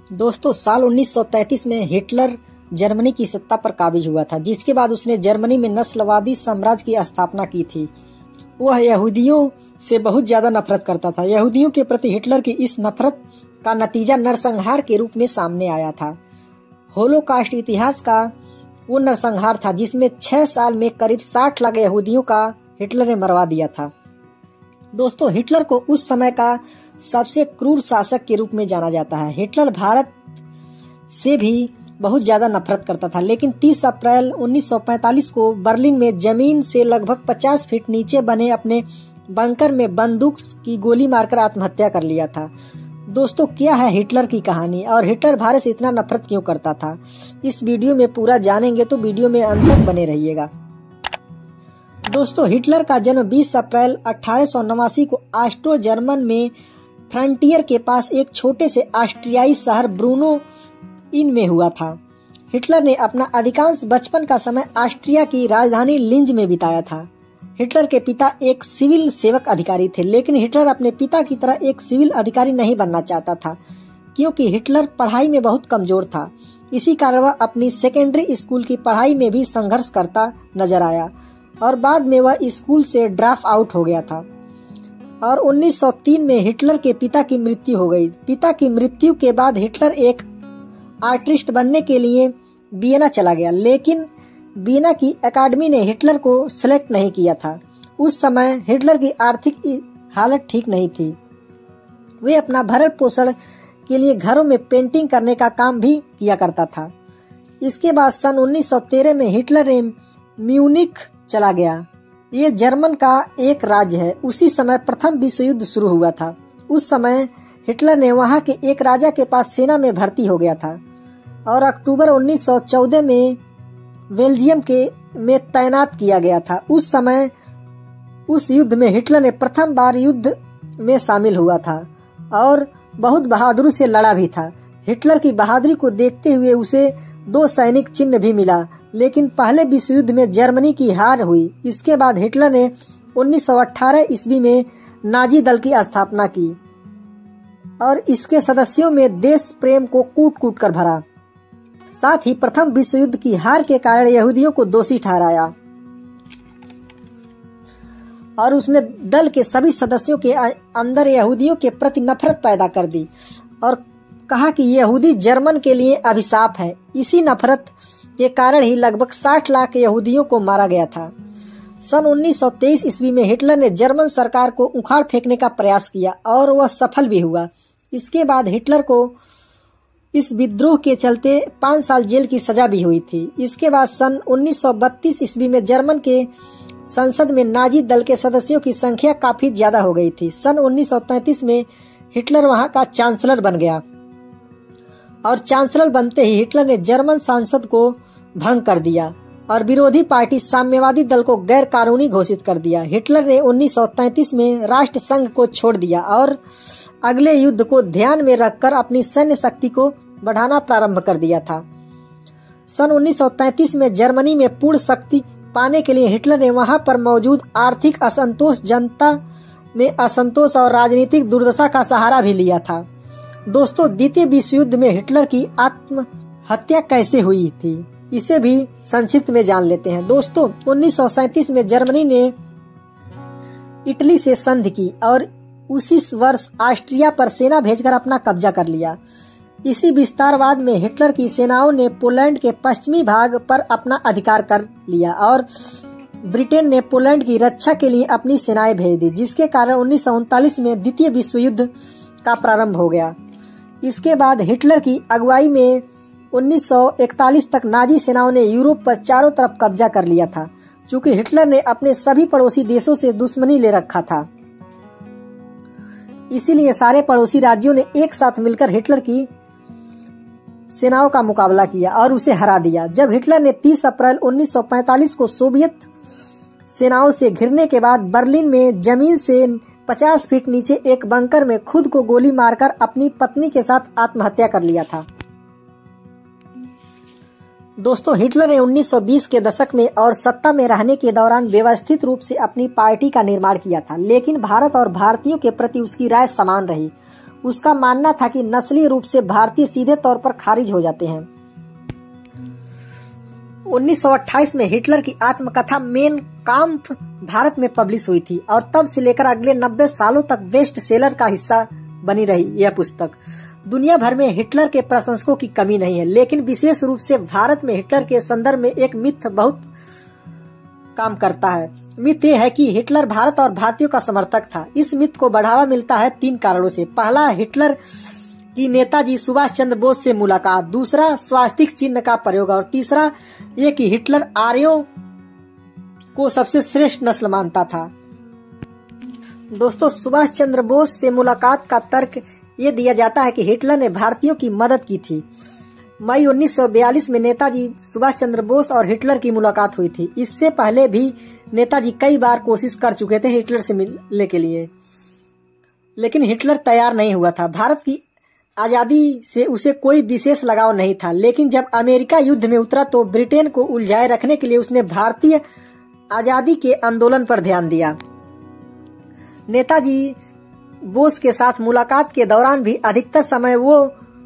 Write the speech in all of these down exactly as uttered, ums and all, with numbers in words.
दोस्तों साल उन्नीस सौ तैंतीस में हिटलर जर्मनी की सत्ता पर काबिज हुआ था, जिसके बाद उसने जर्मनी में नस्लवादी साम्राज्य की स्थापना की थी। वह यहूदियों से बहुत ज्यादा नफरत करता था। यहूदियों के प्रति हिटलर की इस नफरत का नतीजा नरसंहार के रूप में सामने आया था। होलोकास्ट इतिहास का वो नरसंहार था जिसमें छह साल में करीब साठ लाख यहूदियों का हिटलर ने मरवा दिया था। दोस्तों हिटलर को उस समय का सबसे क्रूर शासक के रूप में जाना जाता है। हिटलर भारत से भी बहुत ज्यादा नफरत करता था, लेकिन तीस अप्रैल उन्नीस सौ पैंतालीस को बर्लिन में जमीन से लगभग पचास फीट नीचे बने अपने बंकर में बंदूक की गोली मारकर आत्महत्या कर लिया था। दोस्तों क्या है हिटलर की कहानी और हिटलर भारत से इतना नफरत क्यों करता था, इस वीडियो में पूरा जानेंगे, तो वीडियो में अंत तक बने रहिएगा। दोस्तों हिटलर का जन्म बीस अप्रैल अठारह सौ नवासी को ऑस्ट्रो जर्मन में फ्रंटियर के पास एक छोटे से ऑस्ट्रियाई शहर ब्रूनो इन में हुआ था। हिटलर ने अपना अधिकांश बचपन का समय ऑस्ट्रिया की राजधानी लिंज में बिताया था। हिटलर के पिता एक सिविल सेवक अधिकारी थे, लेकिन हिटलर अपने पिता की तरह एक सिविल अधिकारी नहीं बनना चाहता था, क्योंकि हिटलर पढ़ाई में बहुत कमजोर था। इसी कारण वह अपनी सेकेंडरी स्कूल की पढ़ाई में भी संघर्ष करता नजर आया और बाद में वह स्कूल से ड्रॉप आउट हो गया था। और उन्नीस सौ तीन में हिटलर के पिता की मृत्यु हो गई। पिता की मृत्यु के बाद हिटलर एक आर्टिस्ट बनने के लिए वियना चला गया, लेकिन वियना की एकेडमी ने हिटलर को सिलेक्ट नहीं किया था। उस समय हिटलर की आर्थिक हालत ठीक नहीं थी। वे अपना भरण पोषण के लिए घरों में पेंटिंग करने का काम भी किया करता था। इसके बाद सन उन्नीस सौ तेरह में हिटलर म्यूनिख चला गया। ये जर्मन का एक राज्य है। उसी समय प्रथम विश्व युद्ध शुरू हुआ था। उस समय हिटलर ने वहां के एक राजा के पास सेना में भर्ती हो गया था और अक्टूबर उन्नीस सौ चौदह में बेल्जियम के में तैनात किया गया था। उस समय उस युद्ध में हिटलर ने प्रथम बार युद्ध में शामिल हुआ था और बहुत बहादुरी से लड़ा भी था। हिटलर की बहादुरी को देखते हुए उसे दो सैनिक चिन्ह भी मिला, लेकिन पहले विश्व युद्ध में जर्मनी की हार हुई। इसके बाद हिटलर ने उन्नीस सौ अठारह ईस्वी में नाजी दल की स्थापना की और इसके सदस्यों में देश प्रेम को कूट कूट कर भरा। साथ ही प्रथम विश्व युद्ध की हार के कारण यहूदियों को दोषी ठहराया और उसने दल के सभी सदस्यों के अंदर यहूदियों के प्रति नफरत पैदा कर दी और कहा कि यहूदी जर्मन के लिए अभिशाप है। इसी नफरत के कारण ही लगभग साठ लाख यहूदियों को मारा गया था। सन उन्नीस सौ तेईस ईस्वी में हिटलर ने जर्मन सरकार को उखाड़ फेंकने का प्रयास किया और वह सफल भी हुआ। इसके बाद हिटलर को इस विद्रोह के चलते पाँच साल जेल की सजा भी हुई थी। इसके बाद सन उन्नीस सौ बत्तीस ईस्वी में जर्मन के संसद में नाजी दल के सदस्यों की संख्या काफी ज्यादा हो गई थी। सन उन्नीस सौ तैंतीस में हिटलर वहां का चांसलर बन गया और चांसलर बनते ही हिटलर ने जर्मन संसद को भंग कर दिया और विरोधी पार्टी साम्यवादी दल को गैर कानूनी घोषित कर दिया। हिटलर ने उन्नीस सौ तैंतीस में राष्ट्र संघ को छोड़ दिया और अगले युद्ध को ध्यान में रखकर अपनी सैन्य शक्ति को बढ़ाना प्रारंभ कर दिया था। सन उन्नीस सौ तैंतीस में जर्मनी में पूर्ण शक्ति पाने के लिए हिटलर ने वहां पर मौजूद आर्थिक असंतोष, जनता में असंतोष और राजनीतिक दुर्दशा का सहारा भी लिया था। दोस्तों द्वितीय विश्व युद्ध में हिटलर की आत्महत्या कैसे हुई थी, इसे भी संक्षिप्त में जान लेते हैं। दोस्तों उन्नीस सौ सैंतीस में जर्मनी ने इटली से संधि की और उसी वर्ष ऑस्ट्रिया पर सेना भेजकर अपना कब्जा कर लिया। इसी विस्तारवाद में हिटलर की सेनाओं ने पोलैंड के पश्चिमी भाग पर अपना अधिकार कर लिया और ब्रिटेन ने पोलैंड की रक्षा के लिए अपनी सेनाएं भेज दी, जिसके कारण उन्नीस सौ उनतालीस में द्वितीय विश्व युद्ध का प्रारंभ हो गया। इसके बाद हिटलर की अगुवाई में उन्नीस सौ इकतालीस तक नाजी सेनाओं ने यूरोप पर चारों तरफ कब्जा कर लिया था। चूंकि हिटलर ने अपने सभी पड़ोसी देशों से दुश्मनी ले रखा था, इसीलिए सारे पड़ोसी राज्यों ने एक साथ मिलकर हिटलर की सेनाओं का मुकाबला किया और उसे हरा दिया। जब हिटलर ने तीस अप्रैल उन्नीस सौ पैंतालीस को सोवियत सेनाओं से घिरने के बाद बर्लिन में जमीन से पचास फीट नीचे एक बंकर में खुद को गोली मारकर अपनी पत्नी के साथ आत्महत्या कर लिया था। दोस्तों हिटलर ने उन्नीस सौ बीस के दशक में और सत्ता में रहने के दौरान व्यवस्थित रूप से अपनी पार्टी का निर्माण किया था, लेकिन भारत और भारतीयों के प्रति उसकी राय समान रही। उसका मानना था कि नस्लीय रूप से भारतीय सीधे तौर पर खारिज हो जाते हैं। उन्नीस सौ अट्ठाईस में हिटलर की आत्मकथा मेन काम्फ भारत में पब्लिश हुई थी और तब से लेकर अगले नब्बे सालों तक बेस्ट सेलर का हिस्सा बनी रही यह पुस्तक। दुनिया भर में हिटलर के प्रशंसकों की कमी नहीं है, लेकिन विशेष रूप से भारत में हिटलर के संदर्भ में एक मिथ बहुत काम करता है। मिथ ये है कि हिटलर भारत और भारतीयों का समर्थक था। इस मिथ को बढ़ावा मिलता है तीन कारणों से। पहला, हिटलर की नेताजी सुभाष चंद्र बोस से मुलाकात, दूसरा स्वास्तिक चिन्ह का प्रयोग और तीसरा ये कि हिटलर आर्यों को सबसे श्रेष्ठ नस्ल मानता था। दोस्तों, सुभाष चंद्र बोस से मुलाकात का तर्क ये दिया जाता है कि हिटलर ने भारतीयों की मदद की थी। मई उन्नीस सौ बयालीस में नेताजी सुभाष चंद्र बोस और हिटलर की मुलाकात हुई थी। इससे पहले भी नेताजी कई बार कोशिश कर चुके थे हिटलर से मिलने के लिए, लेकिन हिटलर तैयार नहीं हुआ था। भारत की आजादी से उसे कोई विशेष लगाव नहीं था, लेकिन जब अमेरिका युद्ध में उतरा तो ब्रिटेन को उलझाए रखने के लिए उसने भारतीय आजादी के आंदोलन पर ध्यान दिया। नेताजी बोस के साथ मुलाकात के दौरान भी अधिकतर समय वो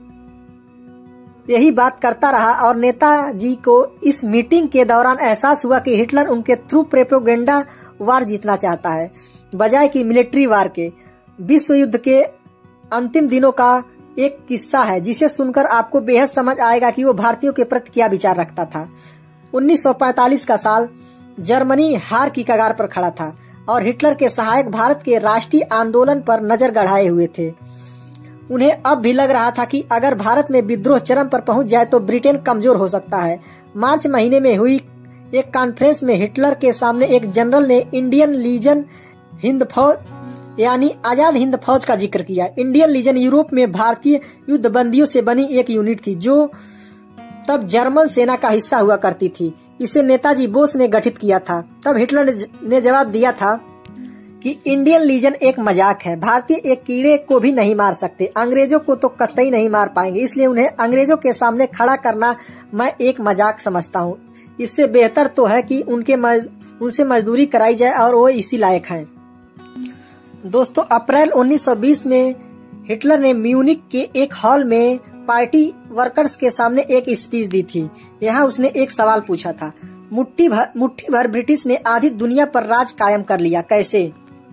यही बात करता रहा और नेताजी को इस मीटिंग के दौरान एहसास हुआ कि हिटलर उनके थ्रू प्रोपेगेंडा वार जीतना चाहता है बजाय कि मिलिट्री वार के। विश्व युद्ध के अंतिम दिनों का एक किस्सा है जिसे सुनकर आपको बेहद समझ आएगा कि वो भारतीयों के प्रति क्या विचार रखता था। उन्नीस सौ पैंतालीस का साल जर्मनी हार की कगार पर खड़ा था और हिटलर के सहायक भारत के राष्ट्रीय आंदोलन पर नजर गड़ाए हुए थे। उन्हें अब भी लग रहा था कि अगर भारत में विद्रोह चरम पर पहुंच जाए तो ब्रिटेन कमजोर हो सकता है। मार्च महीने में हुई एक कॉन्फ्रेंस में हिटलर के सामने एक जनरल ने इंडियन लीजन हिंद फौज यानी आजाद हिंद फौज का जिक्र किया। इंडियन लीजन यूरोप में भारतीय युद्धबंदियों से बनी एक यूनिट थी जो तब जर्मन सेना का हिस्सा हुआ करती थी। इसे नेताजी बोस ने गठित किया था। तब हिटलर ने जवाब दिया था कि इंडियन लीजन एक मजाक है, भारतीय एक कीड़े को भी नहीं मार सकते, अंग्रेजों को तो कतई नहीं मार पाएंगे, इसलिए उन्हें अंग्रेजों के सामने खड़ा करना मैं एक मजाक समझता हूँ। इससे बेहतर तो है कि उनके मज, उनसे मजदूरी कराई जाए और वो इसी लायक हैं। दोस्तों, अप्रैल उन्नीस सौ बीस में हिटलर ने म्यूनिक के एक हॉल में पार्टी वर्कर्स के सामने एक स्पीच दी थी। यहाँ उसने एक सवाल पूछा था, मुट्ठी भर मुट्ठी भर ब्रिटिश ने आधी दुनिया पर राज कायम कर लिया, कैसे?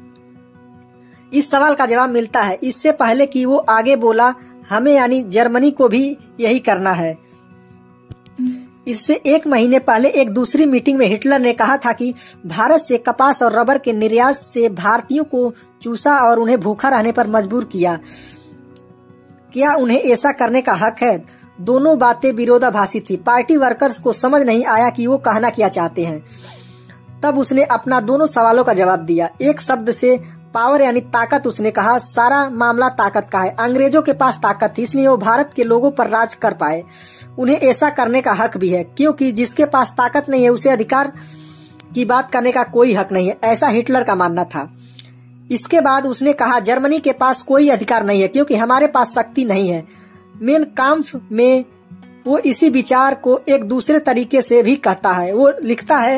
इस सवाल का जवाब मिलता है इससे पहले कि वो आगे बोला, हमें यानी जर्मनी को भी यही करना है। इससे एक महीने पहले एक दूसरी मीटिंग में हिटलर ने कहा था कि भारत से कपास और रबर के निर्यात से भारतीयों को चूसा और उन्हें भूखा रहने पर मजबूर किया। क्या उन्हें ऐसा करने का हक है? दोनों बातें विरोधाभासी थी। पार्टी वर्कर्स को समझ नहीं आया कि वो कहना क्या चाहते हैं। तब उसने अपना दोनों सवालों का जवाब दिया। एक शब्द से पावर यानी ताकत उसने कहा, सारा मामला ताकत का है। अंग्रेजों के पास ताकत थी इसलिए वो भारत के लोगों पर राज कर पाए। उन्हें ऐसा करने का हक भी है क्योंकि जिसके पास ताकत नहीं है उसे अधिकार की बात करने का कोई हक नहीं है, ऐसा हिटलर का मानना था। इसके बाद उसने कहा, जर्मनी के पास कोई अधिकार नहीं है क्योंकि हमारे पास शक्ति नहीं है। मेन काम्फ में वो इसी विचार को एक दूसरे तरीके से भी कहता है। वो लिखता है,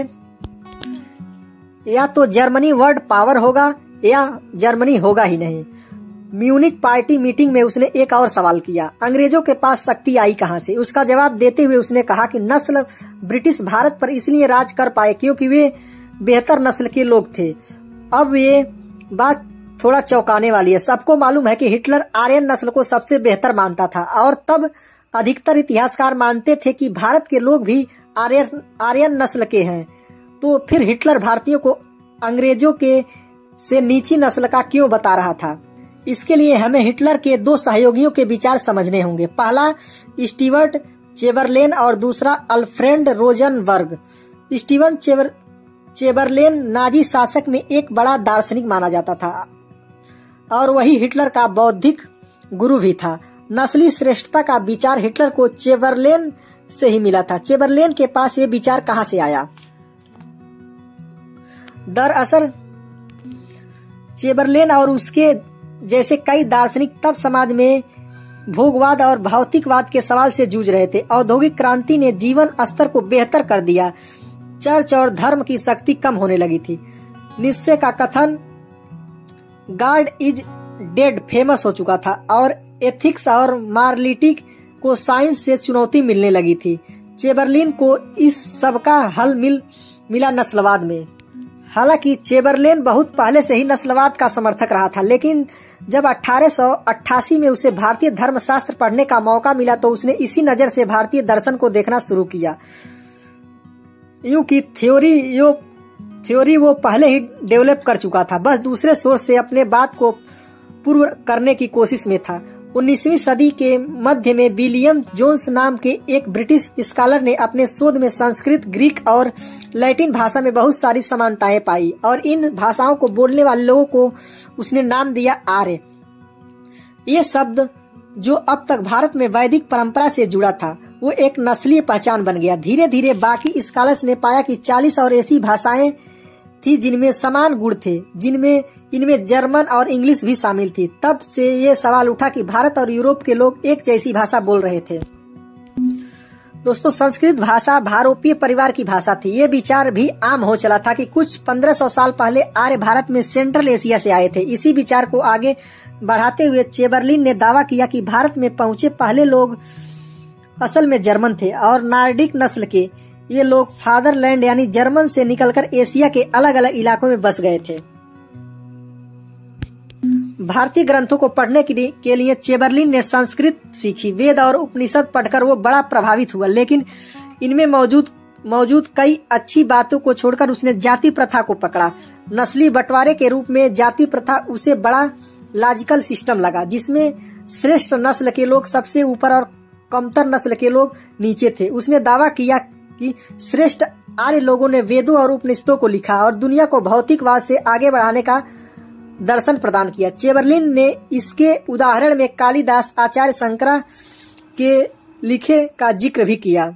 या तो जर्मनी वर्ल्ड पावर होगा या जर्मनी होगा ही नहीं। म्यूनिक पार्टी मीटिंग में उसने एक और सवाल किया, अंग्रेजों के पास शक्ति आई कहां से? उसका जवाब देते हुए उसने कहा कि नस्ल ब्रिटिश भारत पर इसलिए राज कर पाए क्योंकि वे बेहतर नस्ल के लोग थे। अब ये बात थोड़ा चौंकाने वाली है। सबको मालूम है कि हिटलर आर्यन नस्ल को सबसे बेहतर मानता था और तब अधिकतर इतिहासकार मानते थे कि भारत के लोग भी आर्यन आर्यन नस्ल के हैं। तो फिर हिटलर भारतीयों को अंग्रेजों के से नीची नस्ल का क्यों बता रहा था? इसके लिए हमें हिटलर के दो सहयोगियों के विचार समझने होंगे। पहला स्टीवर्ट चेबरलेन और दूसरा Alfred Rosenberg. Steven Chamber Chamberlain Nazi शासक में एक बड़ा दार्शनिक माना जाता था और वही हिटलर का बौद्धिक गुरु भी था। नस्ली श्रेष्ठता का विचार हिटलर को चेबरलेन से ही मिला था। चेबरलेन के पास ये विचार कहां से आया? दरअसल चेबरलेन और उसके जैसे कई दार्शनिक तब समाज में भोगवाद और भौतिकवाद के सवाल से जूझ रहे थे। औद्योगिक क्रांति ने जीवन स्तर को बेहतर कर दिया। चर्च और धर्म की शक्ति कम होने लगी थी। निश्चय का कथन, गॉड इज डेड फेमस हो चुका था और एथिक्स और मॉरलिटी को साइंस से चुनौती मिलने लगी थी। चेबरलिन को इस सब का हल मिल मिला नस्लवाद में। हालांकि चेबरलेन बहुत पहले से ही नस्लवाद का समर्थक रहा था, लेकिन जब अठारह सौ अट्ठासी में उसे भारतीय धर्मशास्त्र पढ़ने का मौका मिला तो उसने इसी नजर से भारतीय दर्शन को देखना शुरू किया। यूं की थ्योरी यो थ्योरी वो पहले ही डेवलप कर चुका था, बस दूसरे सोर्स से अपने बात को पूर्ण करने की कोशिश में था। उन्नीसवीं सदी के मध्य में विलियम जोन्स नाम के एक ब्रिटिश स्कॉलर ने अपने शोध में संस्कृत, ग्रीक और लैटिन भाषा में बहुत सारी समानताएं पाई और इन भाषाओं को बोलने वाले लोगों को उसने नाम दिया आर्य। ये शब्द जो अब तक भारत में वैदिक परंपरा से जुड़ा था वो एक नस्लीय पहचान बन गया। धीरे धीरे बाकी स्कॉलर्स ने पाया कि चालीस और ऐसी भाषाएं थी जिनमें समान गुण थे, जिनमें इनमें जर्मन और इंग्लिश भी शामिल थी। तब से ये सवाल उठा कि भारत और यूरोप के लोग एक जैसी भाषा बोल रहे थे। दोस्तों, संस्कृत भाषा भारोपीय परिवार की भाषा थी। ये विचार भी आम हो चला था कि कुछ पंद्रह सौ साल पहले आर्य भारत में सेंट्रल एशिया से आए थे। इसी विचार को आगे बढ़ाते हुए चेबरलिन ने दावा किया कि भारत में पहुंचे पहले लोग असल में जर्मन थे और नार्डिक नस्ल के ये लोग फादरलैंड यानी जर्मन से निकलकर एशिया के अलग अलग इलाकों में बस गए थे। भारतीय ग्रंथों को पढ़ने के लिए चेबरलिन ने संस्कृत सीखी। वेद और उपनिषद पढ़कर वो बड़ा प्रभावित हुआ, लेकिन इनमें मौजूद मौजूद कई अच्छी बातों को छोड़कर उसने जाति प्रथा को पकड़ा। नस्ली बंटवारे के रूप में जाति प्रथा उसे बड़ा लॉजिकल सिस्टम लगा, जिसमें श्रेष्ठ नस्ल के लोग सबसे ऊपर और कमतर नस्ल के लोग नीचे थे। उसने दावा किया कि श्रेष्ठ आर्य लोगों ने वेदों और उपनिषदों को लिखा और दुनिया को भौतिकवाद से आगे बढ़ाने का दर्शन प्रदान किया। चेबरलिन ने इसके उदाहरण में कालिदास, आचार्य शंकरा के लिखे का जिक्र भी किया।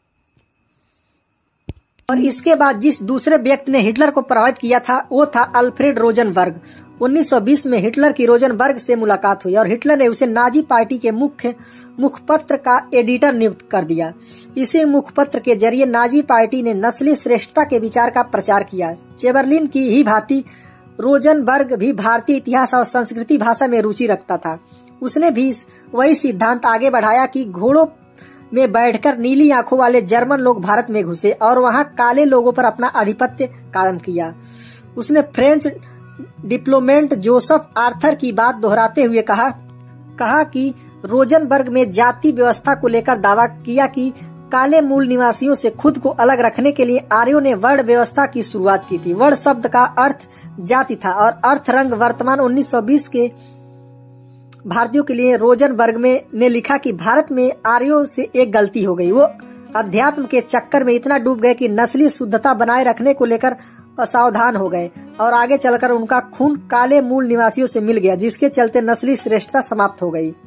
और इसके बाद जिस दूसरे व्यक्ति ने हिटलर को प्रभावित किया था वो था अल्फ्रेड रोजनबर्ग। उन्नीस सौ बीस में हिटलर की रोजनबर्ग से मुलाकात हुई और हिटलर ने उसे नाजी पार्टी के मुख्य मुखपत्र का एडिटर नियुक्त कर दिया। इसी मुखपत्र के जरिए नाजी पार्टी ने नस्लीय श्रेष्ठता के विचार का प्रचार किया। चेबरलिन की ही भांति रोजनबर्ग भी भारतीय इतिहास और संस्कृति भाषा में रुचि रखता था। उसने भी वही सिद्धांत आगे बढ़ाया कि घोड़ों में बैठकर नीली आंखों वाले जर्मन लोग भारत में घुसे और वहां काले लोगों पर अपना आधिपत्य कायम किया। उसने फ्रेंच डिप्लोमेट जोसेफ आर्थर की बात दोहराते हुए कहा कहा कि रोजनबर्ग में जाति व्यवस्था को लेकर दावा किया कि काले मूल निवासियों से खुद को अलग रखने के लिए आर्यों ने वर्ण व्यवस्था की शुरुआत की थी। वर्ण शब्द का अर्थ जाति था और अर्थ रंग वर्तमान उन्नीस सौ बीस के भारतीयों के लिए रोजनबर्ग में ने लिखा कि भारत में आर्यों से एक गलती हो गई। वो अध्यात्म के चक्कर में इतना डूब गए कि नस्ली शुद्धता बनाए रखने को लेकर असावधान हो गए और आगे चलकर उनका खून काले मूल निवासियों से मिल गया, जिसके चलते नस्ली श्रेष्ठता समाप्त हो गई।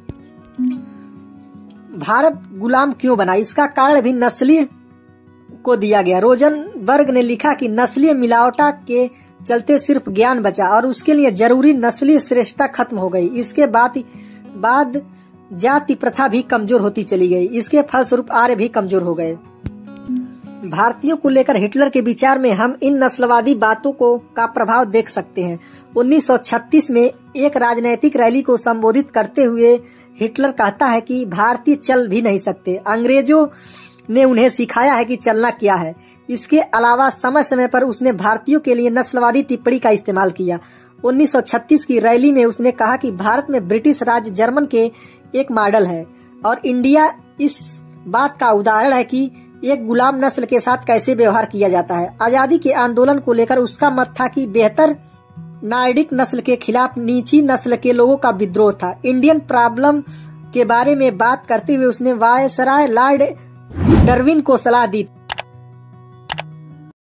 भारत गुलाम क्यों बना, इसका कारण भी नस्लीय को दिया गया। रोजनबर्ग ने लिखा कि नस्लीय मिलावटा के चलते सिर्फ ज्ञान बचा और उसके लिए जरूरी नस्लीय श्रेष्ठता खत्म हो गई। इसके बाद बाद जाति प्रथा भी कमजोर होती चली गई। इसके फलस्वरूप आर्य भी कमजोर हो गए। भारतीयों को लेकर हिटलर के विचार में हम इन नस्लवादी बातों को का प्रभाव देख सकते हैं। उन्नीस सौ छत्तीस में एक राजनैतिक रैली को संबोधित करते हुए हिटलर कहता है कि भारतीय चल भी नहीं सकते, अंग्रेजों ने उन्हें सिखाया है कि चलना क्या है। इसके अलावा समय समय पर उसने भारतीयों के लिए नस्लवादी टिप्पणी का इस्तेमाल किया। उन्नीस सौ छत्तीस की रैली में उसने कहा कि भारत में ब्रिटिश राज जर्मन के एक मॉडल है और इंडिया इस बात का उदाहरण है कि एक गुलाम नस्ल के साथ कैसे व्यवहार किया जाता है। आजादी के आंदोलन को लेकर उसका मत था कि बेहतर नार्डिक नस्ल के खिलाफ नीची नस्ल के लोगों का विद्रोह था। इंडियन प्रॉब्लम के बारे में बात करते हुए उसने वायसराय लॉर्ड डार्विन को सलाह दी।